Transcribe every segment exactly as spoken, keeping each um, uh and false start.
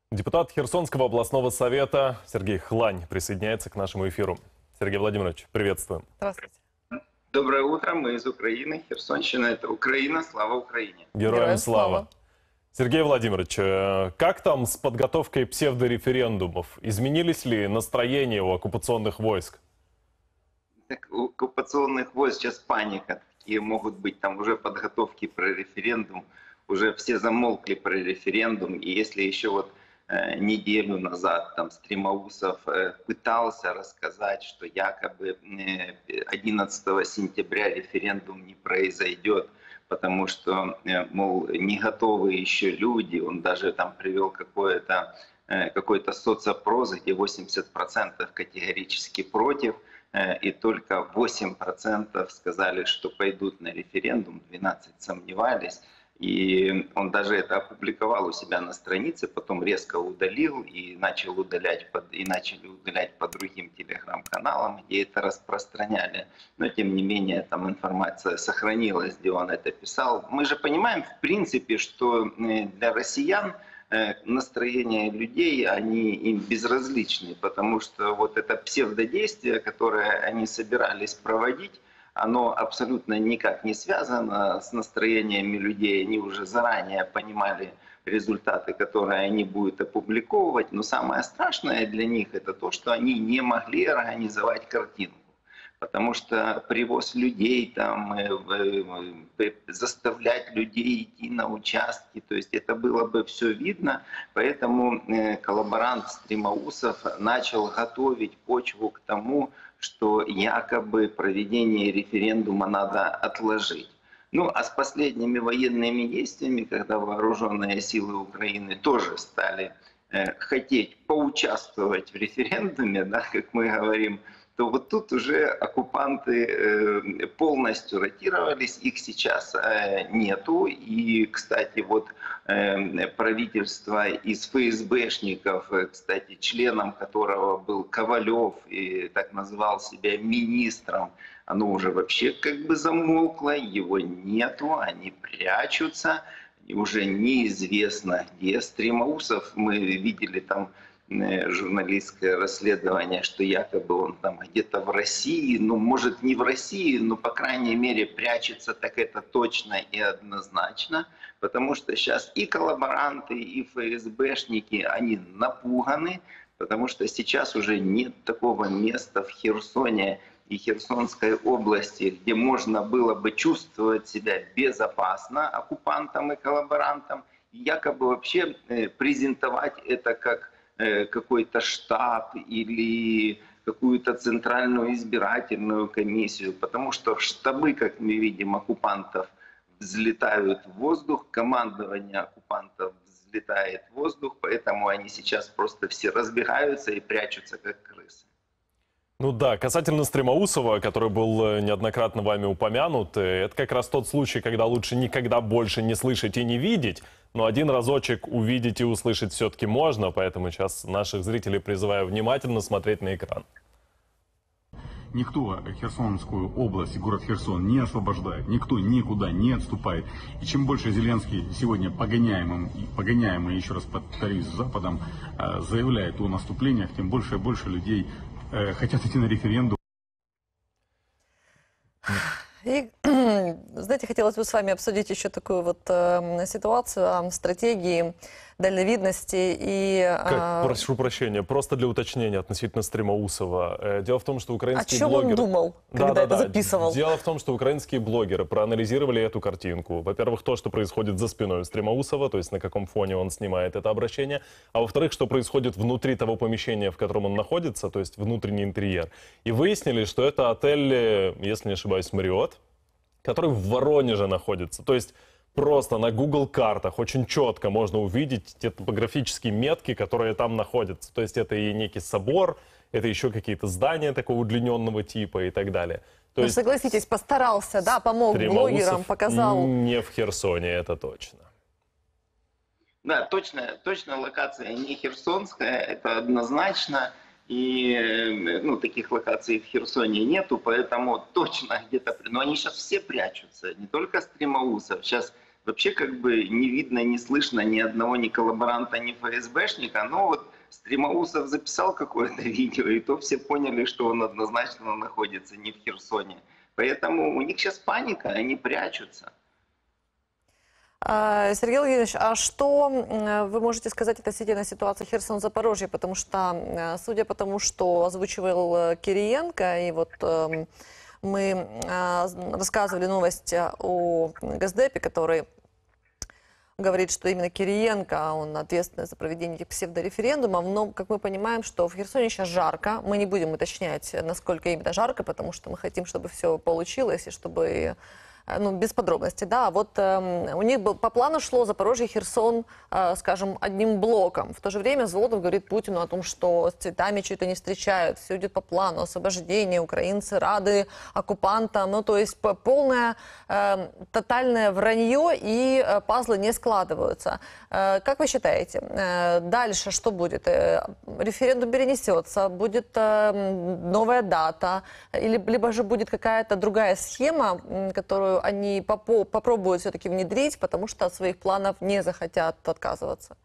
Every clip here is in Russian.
Депутат Херсонского областного совета Сергей Хлань присоединяется к нашему эфиру. Сергей Владимирович, приветствуем. Здравствуйте. Доброе утро, мы из Украины. Херсонщина – это Украина, слава Украине. Героям, Героям слава. слава. Сергей Владимирович, э, как там с подготовкой псевдореферендумов? Изменились ли настроения у оккупационных войск? Так, у оккупационных войск сейчас паника. Такие могут быть там уже подготовки про референдум. Уже все замолкли про референдум. И если еще вот э, неделю назад там Стремоусов э, пытался рассказать, что якобы э, одиннадцатого сентября референдум не произойдет, потому что, э, мол, не готовы еще люди. Он даже там привел какое-то э, какой-то соцопрос, где восемьдесят процентов категорически против. И только восемь процентов сказали, что пойдут на референдум, двенадцать процентов сомневались. И он даже это опубликовал у себя на странице, потом резко удалил и начал удалять под, и начали удалять по другим телеграм-каналам, где это распространяли. Но тем не менее там информация сохранилась, где он это писал. Мы же понимаем в принципе, что для россиян настроения людей, они им безразличны, потому что вот это псевдодействие, которое они собирались проводить, оно абсолютно никак не связано с настроениями людей. Они уже заранее понимали результаты, которые они будут опубликовывать, но самое страшное для них это то, что они не могли организовать картинку. Потому что привоз людей, там, заставлять людей идти на участки, то есть это было бы все видно. Поэтому коллаборант Стремоусов начал готовить почву к тому, что якобы проведение референдума надо отложить. Ну а с последними военными действиями, когда вооруженные силы Украины тоже стали хотеть поучаствовать в референдуме, да, как мы говорим, то вот тут уже оккупанты полностью ротировались, их сейчас нету. И, кстати, вот правительство из ФСБшников, кстати, членом которого был Ковалев и так называл себя министром, оно уже вообще как бы замолкло, его нету, они прячутся. И уже неизвестно, где Стремоусов. Мы видели там журналистское расследование, что якобы он там где-то в России, ну может не в России, но по крайней мере прячется, так это точно и однозначно, потому что сейчас и коллаборанты, и ФСБшники, они напуганы, потому что сейчас уже нет такого места в Херсоне и Херсонской области, где можно было бы чувствовать себя безопасно оккупантам и коллаборантам, и якобы вообще презентовать это как какой-то штаб или какую-то центральную избирательную комиссию, потому что штабы, как мы видим, оккупантов взлетают в воздух, командование оккупантов взлетает в воздух, поэтому они сейчас просто все разбегаются и прячутся, как крысы. Ну да, касательно Стремоусова, который был неоднократно вами упомянут, это как раз тот случай, когда лучше никогда больше не слышать и не видеть, но один разочек увидеть и услышать все-таки можно, поэтому сейчас наших зрителей призываю внимательно смотреть на экран. Никто Херсонскую область и город Херсон не освобождает, никто никуда не отступает. И чем больше Зеленский сегодня погоняемым, погоняемый, еще раз повторюсь, Западом, заявляет о наступлениях, тем больше и больше людей хотят идти на референдум. И, знаете, хотелось бы с вами обсудить еще такую вот э, ситуацию о стратегии дальновидности и... Как, прошу прощения, просто для уточнения относительно Стремоусова. Дело в том, что украинские О чем блогеры... он думал, да, когда да, это да. записывал? Дело в том, что украинские блогеры проанализировали эту картинку. Во-первых, то, что происходит за спиной у Стремоусова, то есть на каком фоне он снимает это обращение. А во-вторых, что происходит внутри того помещения, в котором он находится, то есть внутренний интерьер. И выяснили, что это отель, если не ошибаюсь, Мариот, который в Воронеже находится. То есть просто на Google картах очень четко можно увидеть те топографические метки, которые там находятся. То есть это и некий собор, это еще какие-то здания такого удлиненного типа и так далее. То ну, есть, согласитесь, постарался, да, помог блогерам, показал. Не в Херсоне, это точно. Да, точно, точно локация не херсонская, это однозначно. И ну, таких локаций в Херсоне нету, поэтому точно где-то... Но они сейчас все прячутся, не только Стремоусов. Сейчас вообще как бы не видно, не слышно ни одного ни коллаборанта, ни ФСБшника, но вот Стремоусов записал какое-то видео, и то все поняли, что он однозначно находится не в Херсоне. Поэтому у них сейчас паника, они прячутся. А, Сергей Евгеньевич, а что м, вы можете сказать относительно ситуации Херсон-Запорожье? Потому что, э, судя по тому, что озвучивал э, Кириенко, и вот эм, мы э, рассказывали новость о Госдепе, который говорит, что именно Кириенко, он ответственный за проведение этих псевдореферендумов, но, как мы понимаем, что в Херсоне сейчас жарко. Мы не будем уточнять, насколько именно жарко, потому что мы хотим, чтобы все получилось, и чтобы... Ну, без подробностей, да. Вот э, у них был, по плану шло Запорожье, Херсон, э, скажем, одним блоком. В то же время Золотов говорит Путину о том, что с цветами чего-то не встречают, все идет по плану, освобождение, украинцы рады оккупантам. Ну, то есть полное, э, тотальное вранье, и э, пазлы не складываются. Э, как вы считаете, э, дальше что будет? Э, референдум перенесется, будет э, новая дата, или, либо же будет какая-то другая схема, которую они попо- попробуют все-таки внедрить, потому что от своих планов не захотят отказываться?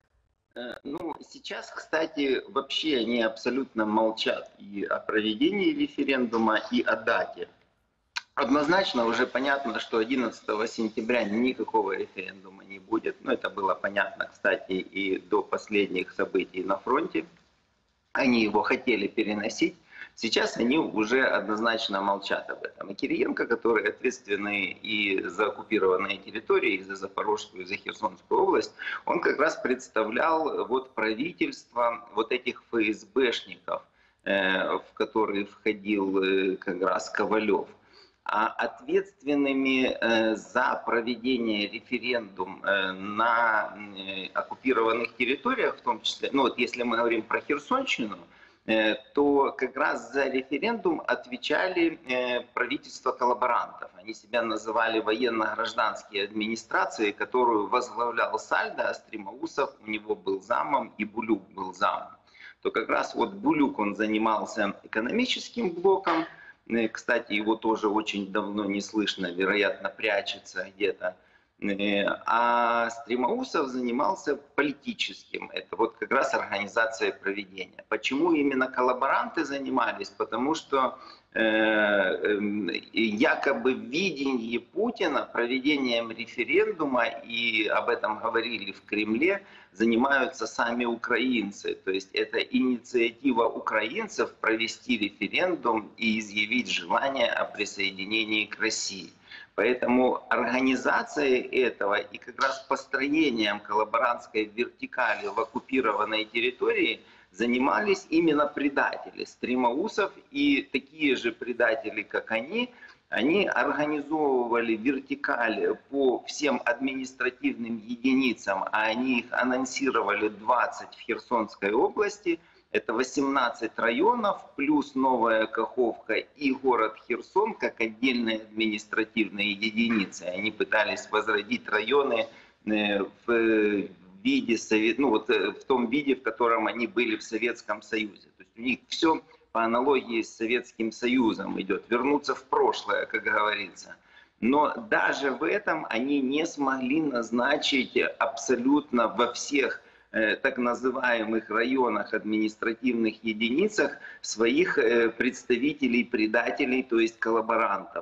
Ну, сейчас, кстати, вообще они абсолютно молчат и о проведении референдума, и о дате. Однозначно уже понятно, что одиннадцатого сентября никакого референдума не будет. Ну, это было понятно, кстати, и до последних событий на фронте. Они его хотели переносить. Сейчас они уже однозначно молчат об этом. И Кириенко, который ответственный и за оккупированные территории, и за Запорожскую, и за Херсонскую область, он как раз представлял вот правительство вот этих ФСБшников, в которые входил как раз Ковалев. А ответственными за проведение референдума на оккупированных территориях, в том числе, ну вот если мы говорим про Херсонщину, то как раз за референдум отвечали правительства коллаборантов. Они себя называли военно-гражданские администрации, которую возглавлял Сальдо, а Стремоусов у него был замом, и Булюк был замом. То как раз вот Булюк, он занимался экономическим блоком. Кстати, его тоже очень давно не слышно, вероятно, прячется где-то. А Стремоусов занимался политическим. Это вот как раз организация проведения. Почему именно коллаборанты занимались? Потому что э, э, якобы в видении Путина проведением референдума, и об этом говорили в Кремле, занимаются сами украинцы. То есть это инициатива украинцев провести референдум и изъявить желание о присоединении к России. Поэтому организацией этого и как раз построением коллаборантской вертикали в оккупированной территории занимались именно предатели. Стремоусов и такие же предатели, как они, они организовывали вертикаль по всем административным единицам, а они их анонсировали двадцать в Херсонской области. Это восемнадцать районов, плюс Новая Каховка и город Херсон, как отдельные административные единицы. Они пытались возродить районы в виде, ну, вот в том виде, в котором они были в Советском Союзе. То есть у них все по аналогии с Советским Союзом идет, вернуться в прошлое, как говорится. Но даже в этом они не смогли назначить абсолютно во всех так называемых районах, административных единицах своих представителей-предателей, то есть коллаборантов.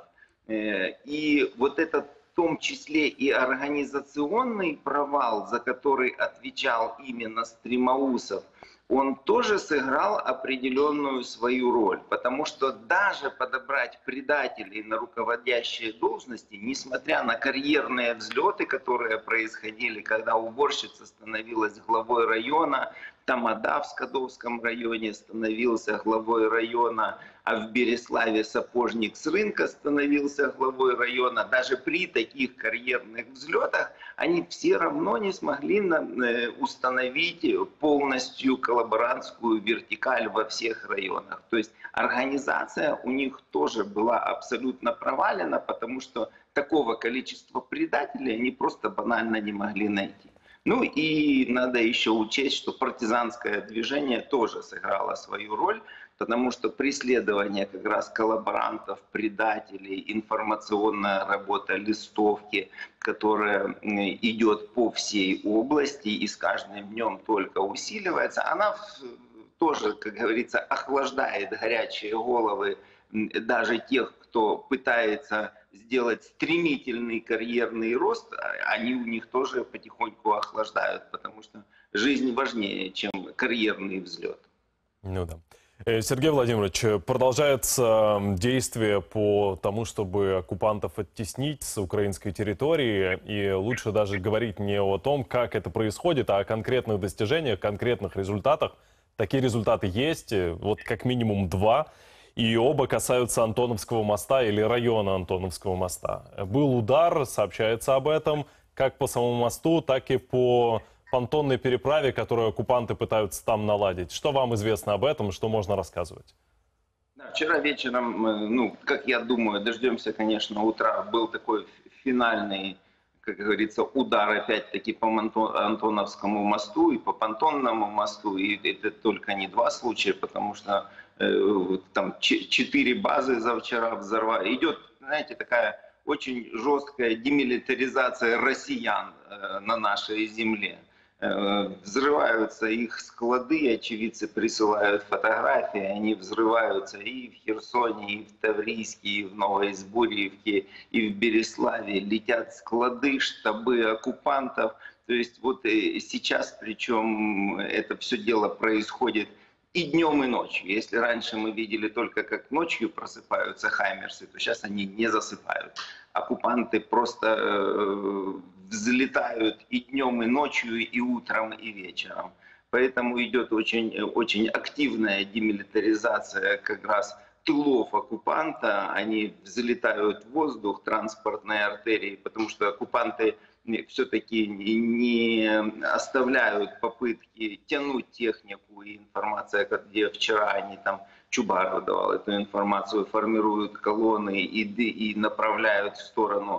И вот этот в том числе и организационный провал, за который отвечал именно Стремоусов, он тоже сыграл определенную свою роль. Потому что даже подобрать предателей на руководящие должности, несмотря на карьерные взлеты, которые происходили, когда уборщица становилась главой района, Тамада в Скадовском районе становился главой района, а в Береславе сапожник с рынка становился главой района. Даже при таких карьерных взлетах они все равно не смогли установить полностью коллаборантскую вертикаль во всех районах. То есть организация у них тоже была абсолютно провалена, потому что такого количества предателей они просто банально не могли найти. Ну и надо еще учесть, что партизанское движение тоже сыграло свою роль, потому что преследование как раз коллаборантов, предателей, информационная работа, листовки, которая идет по всей области и с каждым днем только усиливается, она тоже, как говорится, охлаждает горячие головы даже тех, кто пытается сделать стремительный карьерный рост, они у них тоже потихоньку охлаждают, потому что жизнь важнее, чем карьерный взлет. Ну да. Э, Сергей Владимирович, продолжается действие по тому, чтобы оккупантов оттеснить с украинской территории. И лучше даже говорить не о том, как это происходит, а о конкретных достижениях, конкретных результатах. Такие результаты есть, вот как минимум два. И оба касаются Антоновского моста или района Антоновского моста. Был удар, сообщается об этом, как по самому мосту, так и по понтонной переправе, которую оккупанты пытаются там наладить. Что вам известно об этом, что можно рассказывать? Да, вчера вечером, ну, как я думаю, дождемся, конечно, утра, был такой финальный, как говорится, удар опять-таки по Антоновскому мосту и по понтонному мосту. И это только не два случая, потому что э, там четыре базы за вчера взорвали. Идет, знаете, такая очень жесткая демилитаризация россиян э, на нашей земле. Э, взрываются их склады, очевидцы присылают фотографии, они взрываются и в Херсоне, и в Таврийске, и в Новоизбурьевке, и в Береславе. Летят склады, штабы оккупантов. То есть вот сейчас, причем это все дело происходит и днем, и ночью. Если раньше мы видели только, как ночью просыпаются хаймерсы, то сейчас они не засыпают. Оккупанты просто э, взлетают и днем, и ночью, и утром, и вечером. Поэтому идет очень, очень активная демилитаризация как раз тылов оккупанта. Они взлетают в воздух, транспортные артерии, потому что оккупанты все-таки не оставляют попытки тянуть технику и информация, где вчера они там, Чубаров давал эту информацию, формируют колонны и, и направляют в сторону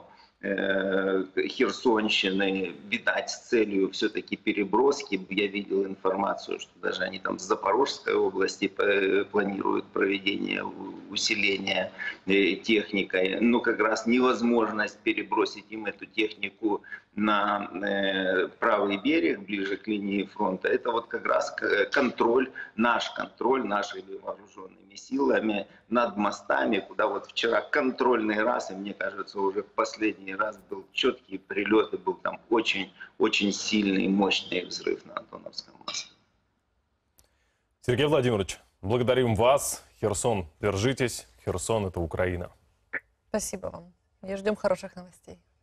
э, Херсонщины, видать, с целью все-таки переброски. Я видел информацию, что даже они там с Запорожской области планируют проведение усиления техникой. Но как раз невозможность перебросить им эту технику на э, правый берег, ближе к линии фронта, это вот как раз контроль, наш контроль нашими вооруженными силами над мостами, куда вот вчера контрольный раз, и мне кажется, уже последний раз был четкий прилет, и был там очень-очень сильный, мощный взрыв на Антоновском мосту. Сергей Владимирович, благодарим вас. Херсон, держитесь. Херсон — это Украина. Спасибо вам. И ждем хороших новостей.